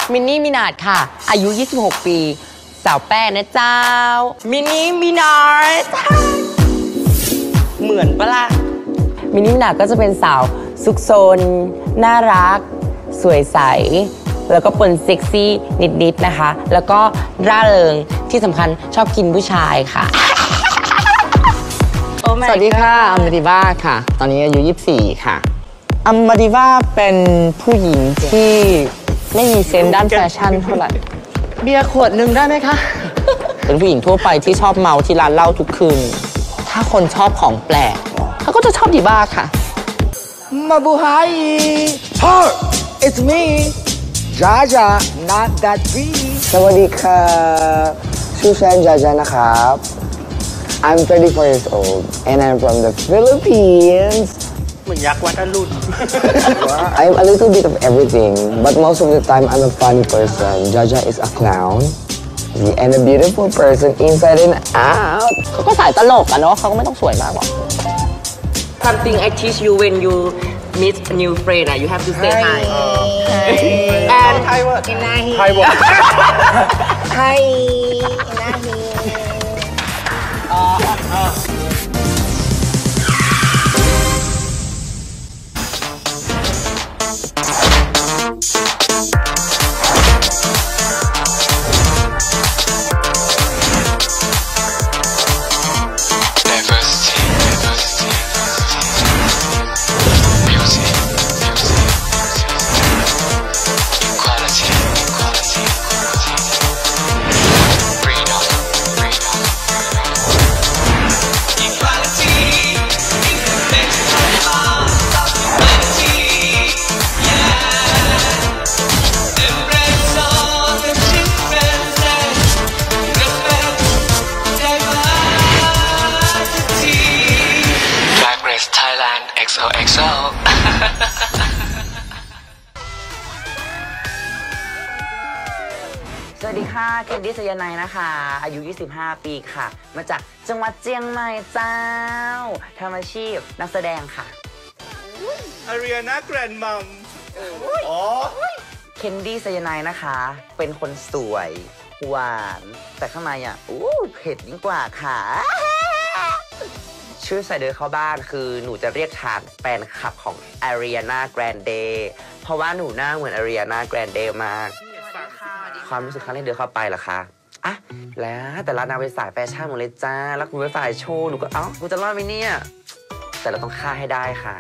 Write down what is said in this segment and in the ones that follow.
มินนี่มินาดค่ะอายุ26ปีสาวแป้นะเจ้ามินนี่มินาดเหมือนปะล่ะมินนี่มินาดก็จะเป็นสาวซุกซนน่ารักสวยใสแล้วก็ปนเซ็กซี่นิดๆนะคะแล้วก็ร่าเริงที่สำคัญชอบกินผู้ชายค่ะสวัสดีค่ะอัมมาดิวาค่ะตอนนี้อายุ24ค่ะอัมมาดิวาเป็นผู้หญิงที่ไม่มีเซนส์ด้านแฟชั่นเท่าไหร่เบียร์ขวดหนึ่งได้ไหมคะเป็นผู้หญิงทั่วไปที่ชอบเมาที่ร้านเหล้าทุกคืนถ้าคนชอบของแปลกเขาก็จะชอบดิบ้าค่ะมาบูไฮ Hi it's me Jaja not that greedy สวัสดีค่ะชื่อแฟน Jaja นะครับ I'm 34 years old and I'm from the Philippines เหมือนยักษ์วัดอรุณ I'm a little bit of everything but most of the time I'm a funny person Jaja is a clown and a beautiful person inside and out เขาก็สายตลกอะเนาะเขาก็ไม่ต้องสวยมากหรอก Something I teach you when you meet a new friend you have to say hi and Thai word Thai word Hi Thailand XOXO สวัสดีค่ะเคนดี้สยนัยนะคะอายุ25ปีค่ะมาจากจังหวัดเจียงใหม่เจ้าทำอาชีพนักแสดงค่ะ Ariana Grandmom เคนดี้สยนัยนะคะเป็นคนสวยหวานแต่ข้างในเผ็ดยิ่งกว่าค่ะชื่อใส่เดินเข้าบ้านคือหนูจะเรียกทางแฟนคลับของ Ariana Grande เพราะว่าหนูหน้าเหมือน Ariana Grande มากความรู้สึกครั้งแรกเดินเข้าไปเหรอคะอ่ะแล้วแต่ละนางเป็นสายแฟชั่นหมดเลยจ้าแล้วคุณเป็นฝ่ายโชว์หนูก็กูจะรอดไหมเนี่ยแต่เราต้องฆ่าให้ได้ค่ะ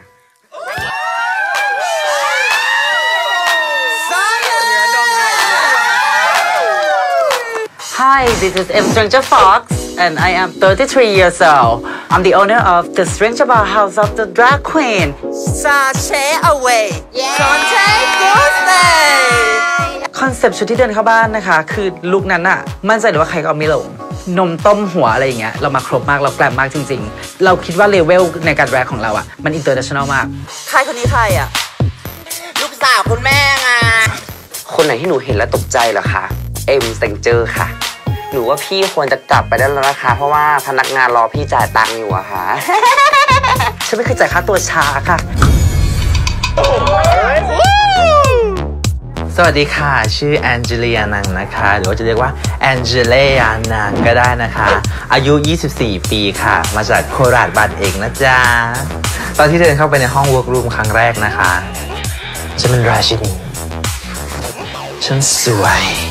Hi, this is M. Stranger Fox, and I am 33 years old. I'm the owner of the Stranger Bar House of the Drag Queen. Sashay away. Sashay Tuesday. คอนเซปต์ชุดที่เดินเข้าบ้านนะคะคือลุคนั้นมั่นใจเลยว่าใครก็เอาไม่ลงนมต้มหัวอะไรอย่างเงี้ยเรามาครบมากเราแกรมมากจริงๆเราคิดว่าเลเวลในการแรกของเรามันอินเตอร์เนชั่นแนลมากใครคนนี้ใครลูกสาวคุณแม่ไงคนไหนที่หนูเห็นแล้วตกใจเหรอคะเอ็มเซนเจอร์ค่ะหนูว่าพี่ควรจะกลับไปได้แล้วนะคะเพราะว่าพนักงานรอพี่จ่ายตังค์อยู่อะค่ะ ฉันไม่เคยจ่ายค่าตัวช้าค่ะสวัสดีค่ะชื่อแองเจลียนังนะคะหรือว่าจะเรียกว่าแองเจเลียนังก็ได้นะคะอายุ24ปีค่ะมาจากโคราชบ้านเองนะจ๊ะตอนที่เดินเข้าไปในห้องเวิร์กรูมครั้งแรกนะคะฉันเป็นราชินีฉันสวย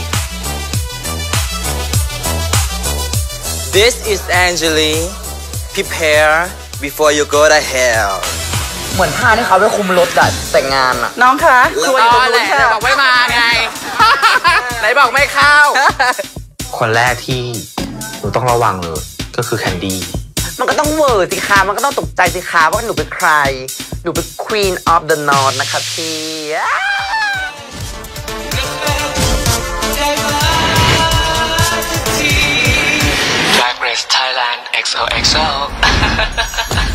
This is Angeline. Prepare before you go to hell. เหมือนผ้าที่เขาไปคุมรถแต่งงานน้องคะช่วยตอนแหละบอกไม่มาไง ไหนบอกไม่เข้าคนแรกที่หนูต้องระวังเลยก็คือแคนดี้มันก็ต้องเวอร์สิคะมันก็ต้องตกใจสิคะว่าหนูเป็นใครหนูเป็น Queen of the North นะคะพี่ Drag Race Thailand XOXO